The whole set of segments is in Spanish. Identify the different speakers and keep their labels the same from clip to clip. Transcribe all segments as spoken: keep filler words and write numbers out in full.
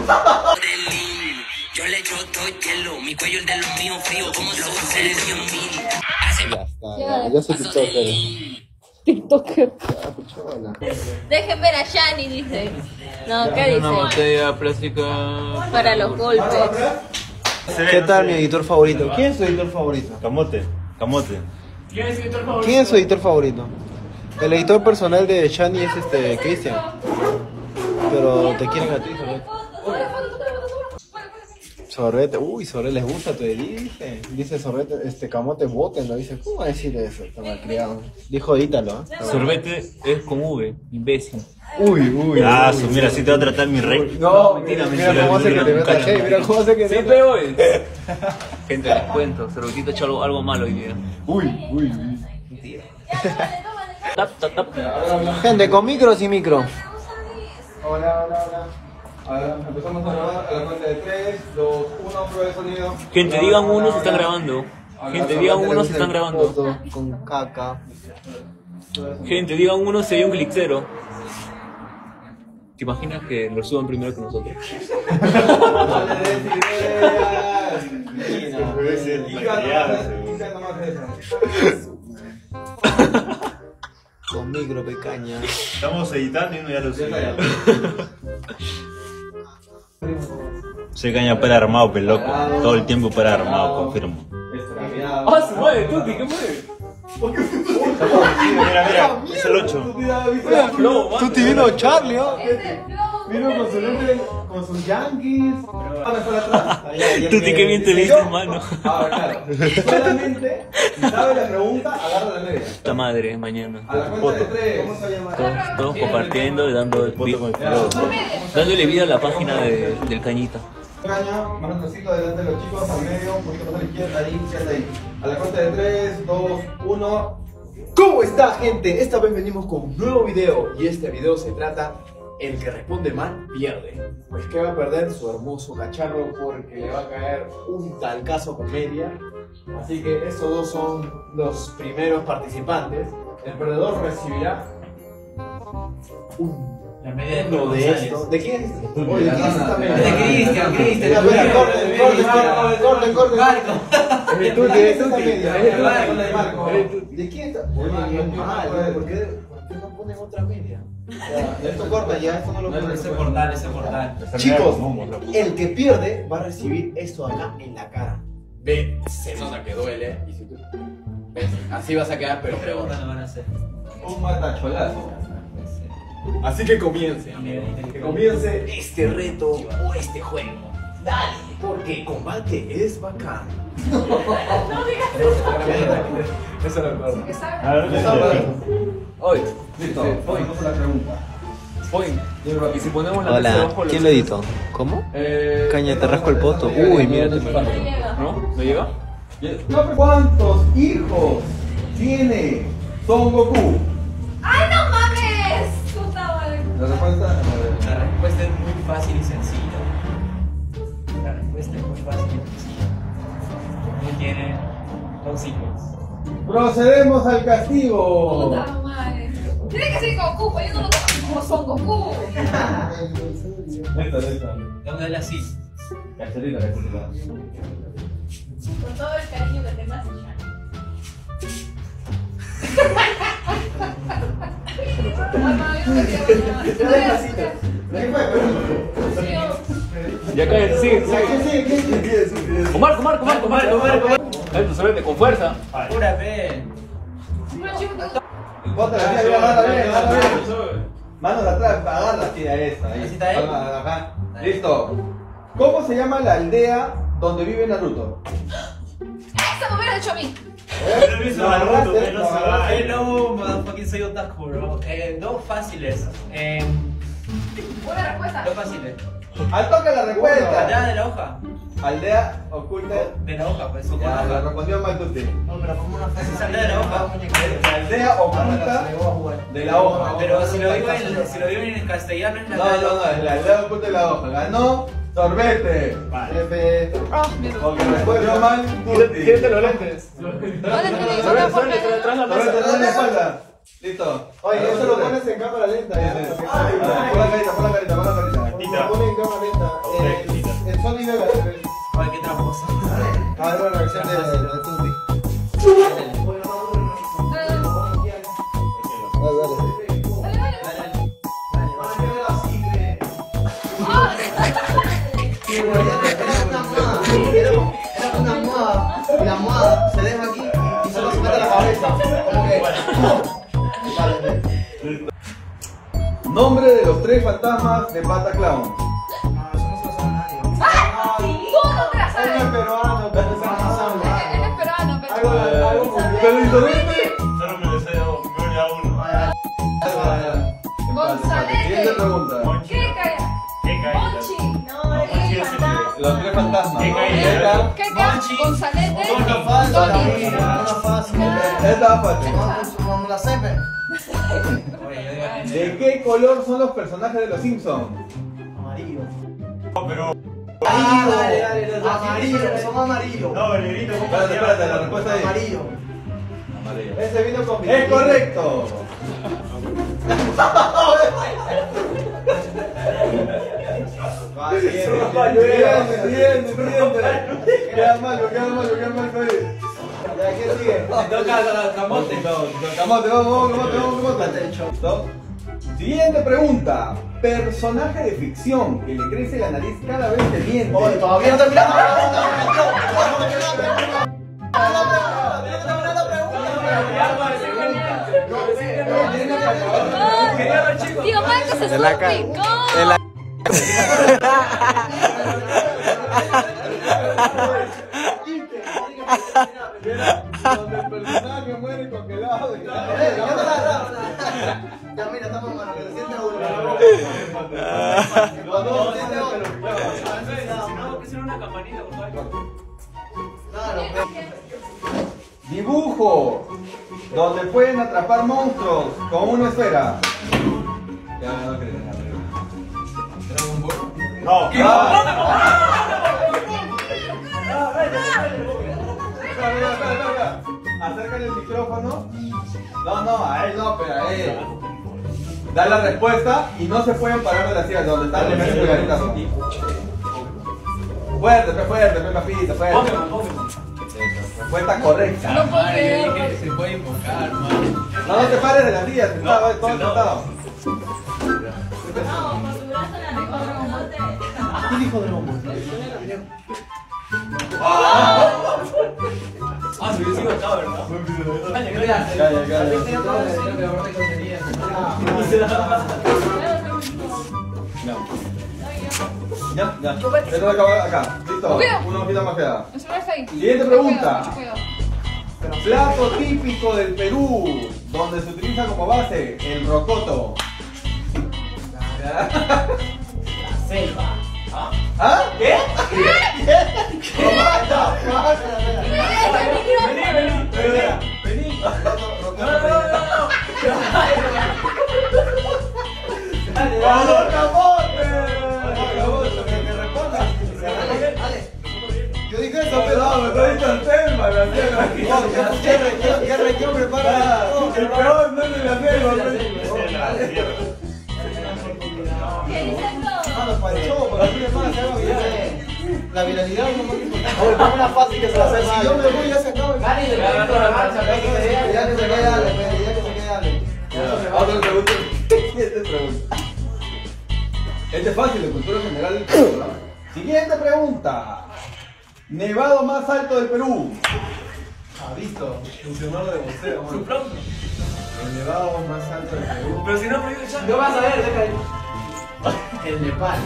Speaker 1: Yo le echo todo hielo, mi cuello el de los míos frío, como lo hace el mío mil.
Speaker 2: Ya está, ya, yo soy TikToker.
Speaker 3: TikToker.
Speaker 2: Ya,
Speaker 3: Dejen ver a Shani, dice. No, ¿qué dice?
Speaker 4: Una botella plástica.
Speaker 3: Para los golpes.
Speaker 2: ¿Qué tal mi editor favorito? ¿Quién es su editor favorito?
Speaker 5: Camote, camote.
Speaker 4: ¿Quién es el editor favorito?
Speaker 2: ¿Quién es su editor favorito? El editor personal de Shani es este Cristian. Pero te quieren a ti, Sorrete. Sorrete, uy, Sorrete, les gusta tu edit, dice. Dice Sorrete, este Camote, voten, ¿no? Dice, ¿cómo va a decir eso? Está malcriado. Dijo, edítalo, ¿eh?
Speaker 4: Sorbete es con V, imbécil.
Speaker 2: Uy, uy.
Speaker 5: Ah, su, mira, así te va a tratar mi rey.
Speaker 2: No,
Speaker 4: mentira,
Speaker 2: mira
Speaker 4: mentira,
Speaker 2: cómo hace que te
Speaker 4: mentira,
Speaker 2: meta
Speaker 4: nunca,
Speaker 2: Che, mira cómo hace que te
Speaker 4: Sí,
Speaker 2: meta.
Speaker 4: pero hoy. Gente, les cuento, Sorbetito ha hecho algo, algo malo hoy día.
Speaker 2: Uy, uy, uy.
Speaker 4: Mentira. Tap, tap, tap.
Speaker 2: Gente, con micro o sin micro. Hola, hola, hola. Ahora empezamos a grabar a la cuenta de tres, dos, uno, prueba de sonido.
Speaker 4: Gente, digan uno si están grabando. Gente, digan uno si están grabando.
Speaker 2: Foto con caca.
Speaker 4: Gente, digan uno si hay un clickcero. ¿Te imaginas que lo suban primero que nosotros?
Speaker 2: Con micro, pecaña.
Speaker 5: Estamos editando y uno ya lo sube. Soy caña para armado, pe loco. Todo el tiempo para armado, confirmo.
Speaker 4: ¡Ah, se mueve, Tuti! ¿Qué mueve?
Speaker 5: Mira, mira, es el ocho.
Speaker 2: Tú te vino Charlie, ¿oh?
Speaker 6: Vino con su lente, con sus yankees.
Speaker 4: Tuti, qué bien te viste, hermano.
Speaker 6: Ahora, claro. Solamente, si sabe la pregunta, agarra la media.
Speaker 4: Puta madre, mañana.
Speaker 6: A la cuenta de tres. ¿Cómo se llama?
Speaker 4: Todos, todos compartiendo y dando, dándole vida a la página de, del Cañita.
Speaker 6: Caña, mano trocito delante de los chicos, al medio, un poquito más a la izquierda, ahí, quédate ahí. A la cuenta de tres, dos, uno.
Speaker 7: ¿Cómo está, gente? Esta vez venimos con un nuevo video y este video se trata el que responde mal pierde. Pues que va a perder su hermoso cacharro porque le va a caer un talcazo con media. Así que estos dos son los primeros participantes. El perdedor recibirá un
Speaker 8: La media de
Speaker 7: uno de
Speaker 8: González.
Speaker 7: estos. ¿De quién es? Oye, ¿de quién es esta media?
Speaker 8: De Cristian, Cristian.
Speaker 7: Espera, espera, corten, corten, corten, corten.
Speaker 8: Marco.
Speaker 7: Es de Tuti, es esta media.
Speaker 6: Es Marco, es Marco.
Speaker 7: ¿De quién está? Oye, bien mal, ¿por qué, ¿por qué no ponen otra media?
Speaker 6: Ya, esto corta, ya, esto no lo
Speaker 8: No,
Speaker 6: pones.
Speaker 8: ese portal, ese portal.
Speaker 7: Chicos, el que pierde va a recibir esto acá en la cara. Ve, se nota que duele. Y si tú ves, así vas a quedar, pero
Speaker 8: ¿Qué
Speaker 7: peor.
Speaker 8: pregunta nos van a hacer?
Speaker 6: Un matacholazo.
Speaker 7: Así que comience, que comience este reto o este juego. Dale, porque combate es bacán. No digas eso. Eso lo recuerdo.
Speaker 4: Hoy,
Speaker 6: Listo, vamos a la pregunta.
Speaker 4: hoy. Y si ponemos la tercera
Speaker 2: Hola,
Speaker 4: abajo,
Speaker 2: ¿quién lo editó? ¿Cómo?
Speaker 4: Eh,
Speaker 2: Caña, te rasco el poto. Uy, mira, te
Speaker 4: ¿No? ¿No llega?
Speaker 6: ¿Cuántos hijos tiene Son Goku?
Speaker 3: ¡Ay, no mames! Puta madre.
Speaker 6: La respuesta.
Speaker 8: La respuesta es muy fácil y sencilla. La respuesta es muy fácil y sencilla. Él tiene dos hijos.
Speaker 6: Procedemos al castigo.
Speaker 3: Puta madre. Tiene que ser Goku, pues yo no lo conozco como Son Goku.
Speaker 6: Listo, listo.
Speaker 8: ¿De dónde es la cis?
Speaker 6: Cacharita, cacharita.
Speaker 3: Con todo el cariño que tengas,
Speaker 4: Ya cae, sigue,
Speaker 6: ¿Qué
Speaker 4: sigue.
Speaker 6: sigue?
Speaker 4: Con Marco, Marco, Marco, Marco, Marco. Eso, suerte, con fuerza.
Speaker 8: Pura fe.
Speaker 6: Bótala, bien, agarra bien, agarra bien. Manos de atrás, agarra así a esa. Ahí.
Speaker 8: ¿Así está ahí?
Speaker 6: Palma, acá. Listo. ¿Cómo se llama la aldea donde vive Naruto?
Speaker 3: Esa me hubiera hecho a mí.
Speaker 6: Lo agarraste, lo
Speaker 8: I
Speaker 6: agarraste.
Speaker 8: know, motherfucking soy otaku, bro. Eh, dos fáciles. Eh,
Speaker 3: Buena respuesta.
Speaker 8: dos fáciles.
Speaker 6: Al toque la respuesta.
Speaker 8: Allá de la hoja.
Speaker 6: Aldea oculta.
Speaker 8: De la hoja, pues. Son
Speaker 6: Ya,
Speaker 8: con
Speaker 6: la
Speaker 8: hoja.
Speaker 6: respondió mal Tuti.
Speaker 8: No, pero como una fácil. Es aldea de la hoja.
Speaker 6: La aldea oculta de la hoja.
Speaker 8: Pero si lo digo en, si lo digo en castellano es la
Speaker 6: No,
Speaker 8: aldea de la
Speaker 6: no, no,
Speaker 8: hoja.
Speaker 6: es la aldea oculta de la hoja. Ganó Sorbete. F. Porque respondió mal Tuti.
Speaker 4: Quédate los lentes.
Speaker 3: Vale,
Speaker 4: Suerte, suerte, suerte, atrás la
Speaker 6: Sorbete,
Speaker 4: mesa.
Speaker 6: dale la espalda. Listo.
Speaker 7: Oye, eso lo pones en cámara lenta.
Speaker 6: Pon la carita, pon la carita, pon la carita.
Speaker 5: Carita.
Speaker 7: Lo pones en cámara lenta. Eh, Era una almohada, y la almohada se deja aquí y solo se mete la cabeza. Como que. Vale,
Speaker 6: Nombre de los tres fantasmas de Pata Clown.
Speaker 7: no, eso no se lo sabe nadie.
Speaker 3: ¿Cómo no te la sabes?
Speaker 2: Uno es peruano, pero es
Speaker 3: Él es peruano,
Speaker 2: algo,
Speaker 3: pero...
Speaker 2: algo mundial.
Speaker 6: Pero interrumpe.
Speaker 5: Solo me lo sé a uno.
Speaker 3: González.
Speaker 6: Siguiente pregunta.
Speaker 3: ¿Qué calla?
Speaker 5: ¿Qué cae?
Speaker 3: Monchi.
Speaker 9: No, es fantasma.
Speaker 6: Los tres fantasmas.
Speaker 5: ¿Qué cae?
Speaker 6: Esta
Speaker 3: ¿Qué calla? González.
Speaker 7: Una fácil,
Speaker 3: Tony.
Speaker 7: una fácil.
Speaker 6: esta va fácil.
Speaker 7: Vamos la sepe.
Speaker 8: Oye, yo digo,
Speaker 6: ¿De qué color son los personajes de los Simpsons?
Speaker 7: Amarillo.
Speaker 5: No, pero.
Speaker 7: Ah, dale, dale, dale. Amarillo, son amarillos.
Speaker 5: No, el negrito, ¿cómo
Speaker 6: Espérate,
Speaker 5: se llama?
Speaker 6: espérate, la respuesta es
Speaker 7: Amarillo.
Speaker 6: amarillo.
Speaker 2: Ese vino con
Speaker 6: Es correcto.
Speaker 2: Va, siguiente,
Speaker 6: Siguiente, siguiente, siguiente. Queda malo, queda malo, queda malo ahí.
Speaker 2: Ya, ¿quién sigue?
Speaker 8: toca la camote.
Speaker 6: Camote, vamos, vamos, camote, vamos, camote. Stop. Siguiente pregunta. Personaje de ficción que le crece la nariz cada vez que miente.
Speaker 7: Oye, todavía no terminamos.
Speaker 3: Tío Marcos es un picón.
Speaker 6: Donde el personaje muere congelado. y-
Speaker 7: Ya mira, estamos mano, que se siente uno.
Speaker 6: Los dos tienen
Speaker 8: No, que sea una campanita, por favor.
Speaker 7: Claro,
Speaker 6: dibujo donde pueden atrapar monstruos con una esfera. Ya no creo en la pregunta.
Speaker 5: No.
Speaker 6: Espera, espera, espera, espera. Acércale el micrófono. No, no, a él no, pero a él. Da la respuesta y no se pueden parar de la silla donde están los meses pegaditas. Fuerte, fe fuerte, fe papita, fuerte.
Speaker 8: Pokémon, Pokémon.
Speaker 6: Respuesta correcta.
Speaker 3: No puedo
Speaker 8: Madre, dije
Speaker 3: creerlo.
Speaker 8: que se puede invocar, man.
Speaker 6: No, no te pares de la silla, sentado, todo
Speaker 8: sentado.
Speaker 6: sentado.
Speaker 9: No, por tu brazo la rico no te.
Speaker 7: ¿quién dijo Dragon Ball?
Speaker 8: Ah, si hubiese sido acá, ¿verdad?
Speaker 6: Ya, ya, ya, ya. Ya, ya. Esto va a acabar acá. Listo.
Speaker 3: Cuidado.
Speaker 6: Una hojita más queda.
Speaker 3: El celular está ahí.
Speaker 6: Siguiente
Speaker 3: Mucho
Speaker 6: pregunta.
Speaker 3: cuidado, mucho cuidado.
Speaker 6: Plato típico del Perú, donde se utiliza como base el rocoto.
Speaker 8: Selva.
Speaker 6: ¿Ah? ¿Qué?
Speaker 8: Vení, vení, vení. Vení. No, no, no, no. Dale,
Speaker 6: ¡Vamos,
Speaker 8: dale.
Speaker 6: camote! ¡Camote, que responda!
Speaker 7: Yo dije eso,
Speaker 6: No,
Speaker 7: pero.
Speaker 6: no, me estoy diciendo el tema, la selva.
Speaker 7: ¿Qué región, qué región prepara?
Speaker 6: Ah, el peor no es de la selva, pues.
Speaker 9: ¿Qué dicen todos?
Speaker 2: Mano, Pancho, para mí hermano, se haga viral. La viralidad es lo más importante.
Speaker 7: Oye, ponme una fácil que se la sepa.
Speaker 2: Si yo me voy, ya se acaba.
Speaker 7: Ya que se quede Ale, ya que se quede Ale, ya que se quede Ale.
Speaker 6: Otra pregunta. Siguiente pregunta. Este es fácil, de cultura general del Perú, ¿no? Siguiente pregunta. Nevado más alto del Perú.
Speaker 2: Ah, visto. Funcionario de boxeo,
Speaker 8: Su
Speaker 2: mano.
Speaker 8: pronto.
Speaker 2: El nevado más alto del Perú.
Speaker 8: Pero si no, prohíbe el chat.
Speaker 7: Yo vas a ver, deja ahí. El Nepal.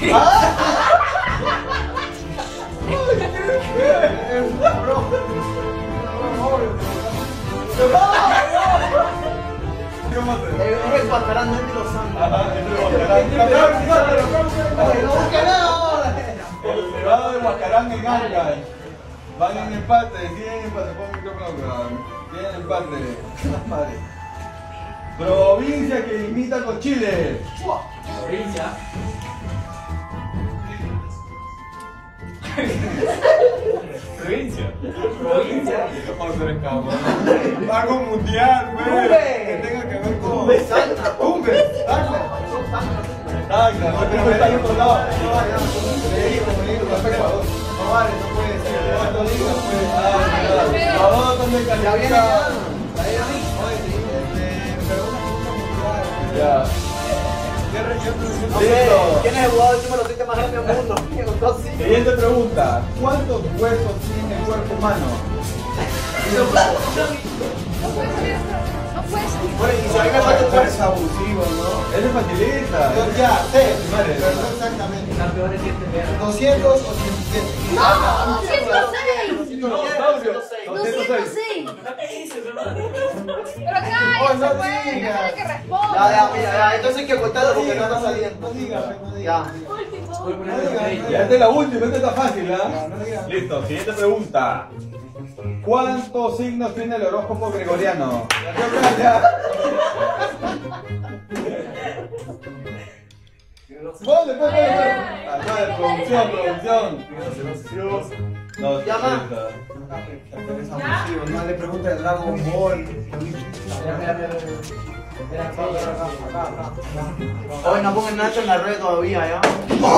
Speaker 6: ¿Cómo se?
Speaker 7: Es el Huacarán, no es de los Santos.
Speaker 6: Ajá, este es Huacarán.
Speaker 7: Oye, no busque nada ahora.
Speaker 6: El nevado de Huacarán en Ancash. Van en empate, siguen en empate. Pon el micrófono, cabrón. Siguen en empate. La madre. Provincia que limita con Chile.
Speaker 8: Provincia. Provincia. Provincia.
Speaker 6: Algo mundial, güey.
Speaker 7: Tumbe.
Speaker 6: Que tenga que ver con.
Speaker 7: Tumbe, Santa.
Speaker 6: Tumbe. Tacna. Tacna. No, Tumbe está en otro lado.
Speaker 2: Peligro, peligro, para Ecuador. No vale, no puede ser. No lo digas, pues.
Speaker 6: Ah, ¿a dónde están
Speaker 7: Ya viene ya.
Speaker 6: descalificados?
Speaker 2: Ahí a mí. Oye, sí, este, pero una pregunta mundial.
Speaker 6: Ya.
Speaker 2: ¿Qué región
Speaker 7: No sé, ¿quién es el jugador que me lo siente más grande del mundo? Que con dos
Speaker 6: Siguiente pregunta. ¿Cuántos huesos tiene el cuerpo humano?
Speaker 3: No puedes salir hasta. No puedes salir.
Speaker 7: Bueno, y si a mí me falta un fuerza abusivo, ¿no?
Speaker 6: Ese facilita.
Speaker 7: Entonces ya, sé,
Speaker 6: Vale.
Speaker 7: pero no exactamente.
Speaker 8: Campeón de siete veas.
Speaker 7: doscientos ochenta y siete.
Speaker 3: ¡No! ¡doscientos seis!
Speaker 6: doscientos seis.
Speaker 3: Pero
Speaker 7: Oh,
Speaker 3: cállate,
Speaker 7: no
Speaker 3: pues,
Speaker 7: digas.
Speaker 3: déjale que responda.
Speaker 7: Ya, ya, mira, ya, entonces hay que contarlo porque no está saliendo.
Speaker 2: No digas, no
Speaker 7: Ya.
Speaker 2: digas.
Speaker 8: Voy a poner el rey.
Speaker 6: Ya esta es la última, esta está fácil, ¿ah?
Speaker 2: No digas.
Speaker 6: Listo, siguiente pregunta. ¿Cuántos signos tiene el horóscopo gregoriano? Ya, ya. Ponle, ponle, ponle. Ah, vale, producción, producción. No,
Speaker 7: Llama.
Speaker 2: Es abusivo, no le pregunta el Dragon Ball.
Speaker 7: Hoy no pongan Nacho en la red todavía, ¿ya?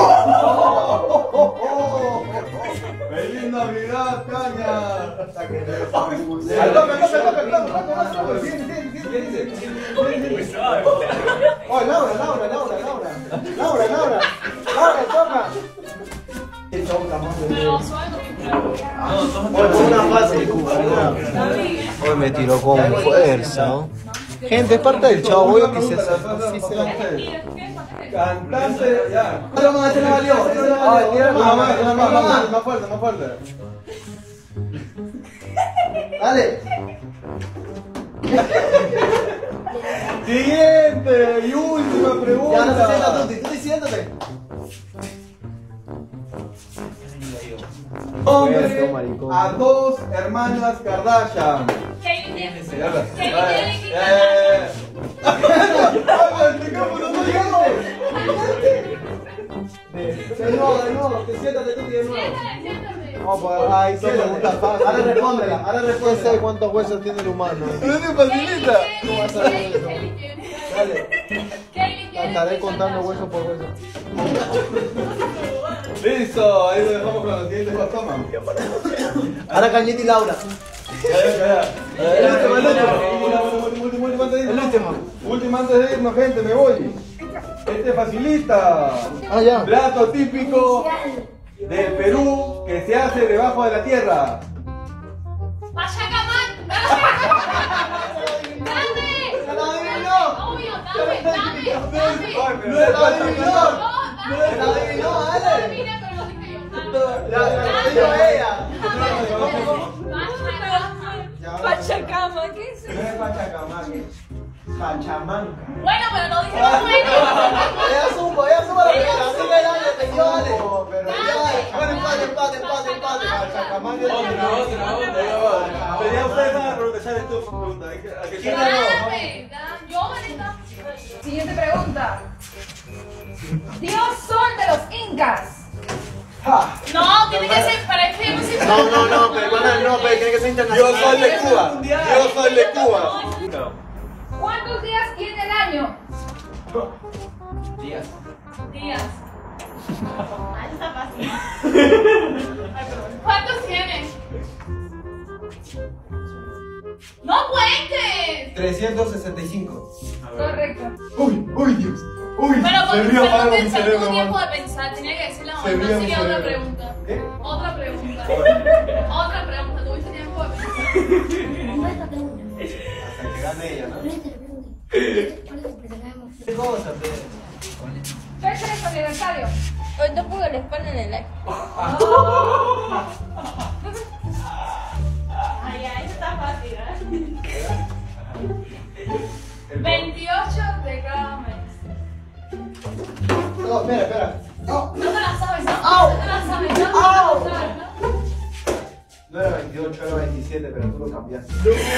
Speaker 6: ¡Feliz Navidad, caña!
Speaker 2: Al
Speaker 6: Al toque, al toque, al toque, al toque, al toque. Bien, bien, bien, bien, bien.
Speaker 2: Oh, Laura, Laura, Laura, Laura. Laura, Laura. Laura, toca. El toca, más de
Speaker 3: Pero suave no me
Speaker 7: Hoy pon una fácil, Cuba.
Speaker 2: Hoy me tiró con fuerza. ¿No? Gente, es parte del show, voy a que se hace. Sí, se va.
Speaker 6: Cantante, ya.
Speaker 7: Otro más, este no valió, este no
Speaker 2: Ay,
Speaker 7: valió.
Speaker 2: tira
Speaker 6: Más,
Speaker 2: más,
Speaker 6: más, más, más, más fuerte, más fuerte.
Speaker 7: Dale.
Speaker 6: Siguiente y última
Speaker 7: Ya no se sienta
Speaker 6: pregunta.
Speaker 7: Tuti, Tuti, siéntate.
Speaker 6: Nombre a dos hermanas Kardashian.
Speaker 3: Katie Jenner.
Speaker 6: Ya, ya.
Speaker 3: Katie Jenner.
Speaker 6: Eh, Ay, el micrófono no llegó.
Speaker 7: De nuevo, de nuevo, que siéntate Tuti de nuevo.
Speaker 3: Siéntale, siéntale.
Speaker 2: Vamos, pues, ahí sí pregunta fácil.
Speaker 7: Ahora respóndela, ahora
Speaker 2: ¿Qué sé
Speaker 7: respóndela.
Speaker 2: cuántos huesos tiene el humano?
Speaker 6: No te facilita.
Speaker 2: ¿Cómo vas a ver eso?
Speaker 3: Katie Jenner.
Speaker 2: Dale,
Speaker 3: Katie Jenner.
Speaker 2: estaré contando hueso por hueso.
Speaker 6: Listo, ahí lo dejamos con la siguiente toma.
Speaker 7: Ahora Cañete y Laura.
Speaker 6: Ya, ya, ya. El último, el último. Último, último, último antes de irnos.
Speaker 7: El último.
Speaker 6: Último antes de irnos, gente, me voy. Este facilita.
Speaker 2: Ah, ya.
Speaker 6: Plato típico del Perú que se hace debajo de la tierra.
Speaker 3: Pachacamán. Dame.
Speaker 7: ¡Se lo adivinó!
Speaker 3: Obvio, dame, dame, dame.
Speaker 6: No es
Speaker 7: ¡Se lo adivinó!
Speaker 3: No,
Speaker 7: ¡Se lo
Speaker 3: dame.
Speaker 7: adivinó,
Speaker 3: No
Speaker 7: dale!
Speaker 3: adivina, pero lo dije yo. Dame.
Speaker 7: Ya, ya, lo dijo ella.
Speaker 3: Pachacamán. Pachacama, ¿qué es eso?
Speaker 2: No es Pachacamaque, Pachamanca.
Speaker 3: Bueno, pero no dije lo bueno.
Speaker 7: Ella supo, ella supo la primera. Así que dale, te dio, dale.
Speaker 2: No, pero
Speaker 7: Ya, bueno, empate, empate, empate, empate.
Speaker 2: Pachacamaque.
Speaker 6: Otra, otra, otra. Pero ya ustedes van a preguntar, ya eres tu pregunta. ¿A qué- a qué
Speaker 7: ¿Quién
Speaker 6: sale?
Speaker 7: ganó?
Speaker 3: Dame, dame. Yo, Vanessa. Siguiente pregunta. Dios sol de los incas. No, tiene que ser para este no se
Speaker 7: No, no, no, pero hermana, no, pero tiene que ser
Speaker 6: Yo
Speaker 7: internacional.
Speaker 6: soy de Cuba. Yo soy de Cuba.
Speaker 3: ¿Cuántos días tiene el año?
Speaker 8: Días.
Speaker 3: Días. ¿Cuántos tiene? ¡No cuentes!
Speaker 2: trescientos sesenta y cinco.
Speaker 3: Correcto.
Speaker 2: Uy, uy, Dios. Uy,
Speaker 3: Pero
Speaker 2: se
Speaker 3: porque
Speaker 2: río
Speaker 3: usted
Speaker 2: para
Speaker 3: no
Speaker 2: mi
Speaker 3: pensó,
Speaker 2: cerebro,
Speaker 3: tuvo tiempo
Speaker 2: man.
Speaker 3: de pensar, tenía que decir la
Speaker 2: Se
Speaker 3: otra.
Speaker 2: ríe mi
Speaker 3: Sigue otra
Speaker 2: cerebro.
Speaker 3: pregunta.
Speaker 2: ¿Qué?
Speaker 3: Otra pregunta. Otra pregunta, tuviste tiempo de pensar.
Speaker 2: Hasta que gane ella, ¿no?
Speaker 7: ¿Qué cosa, Pedro?
Speaker 3: Fecha de su aniversario.
Speaker 9: Hoy te pongo la espalda en el like.
Speaker 3: Ay, ay, está fácil, veintiocho de cada mes.
Speaker 2: No, espera, espera.
Speaker 3: No te la sabes, no,
Speaker 2: Au.
Speaker 3: no te la sabes, no te la
Speaker 2: Au.
Speaker 3: sabes, ¿no?
Speaker 2: No era veintiocho, era veintisiete, pero tú lo cambiaste.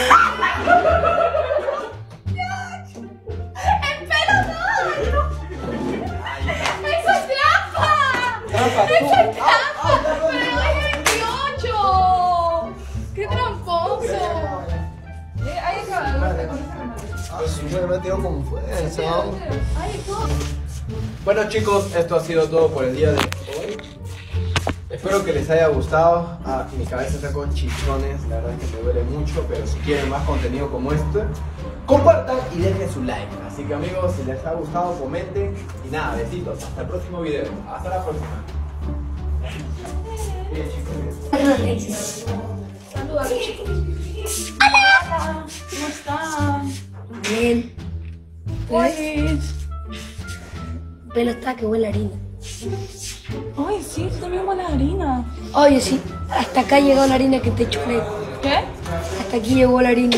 Speaker 3: ¡Espera, no! ¡Eso es trampa!
Speaker 2: Trampa, tú.
Speaker 3: ¡Eso es trampa! ¡Pero dije veintiocho! ¡Qué tramposo! Eh, Ahí acaba, con esa remata.
Speaker 2: Pues yo me tiró con fuerza.
Speaker 3: Ay, ¿cómo?
Speaker 7: Bueno chicos, esto ha sido todo por el día de hoy. Espero que les haya gustado. Ah, mi cabeza está con chichones, la verdad es que me duele mucho, pero si quieren más contenido como este, compartan y dejen su like. Así que amigos, si les ha gustado, comenten. Y nada, besitos. Hasta el próximo video. Hasta la próxima.
Speaker 3: Saluda a los chicos. Hola, ¿cómo están?
Speaker 10: Bien.
Speaker 3: Pues.
Speaker 10: Pelo está que huele a harina.
Speaker 3: Ay, sí, tú también huele a harina.
Speaker 10: Oye, sí. Hasta acá llegó la harina que te chupé.
Speaker 3: ¿Qué?
Speaker 10: Hasta aquí llegó la harina.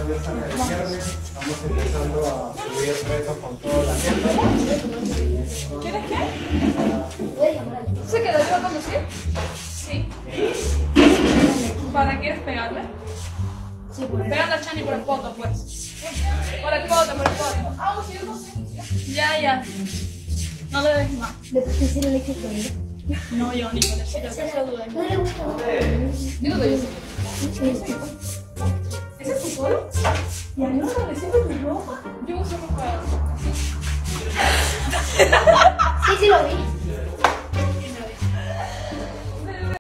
Speaker 3: ¿Quieres qué? ¿Se quedaría a conducir? Sí. ¿Para quieres pegarle?
Speaker 10: Sí, por
Speaker 3: Pégale a Chani por el poto, pues. Por el poto, por el poto. Ah, sí, yo no sé. Ya, ya. No le dejes más.
Speaker 10: ¿Le pusiste cero eléctrico?
Speaker 3: No, yo ni con eso. Yo se duda.
Speaker 10: No le gusta.
Speaker 3: Yo no yo sé. ¿Ese es tu polo? ¿Y a mí no le recibe tu ropa? Yo uso ropa.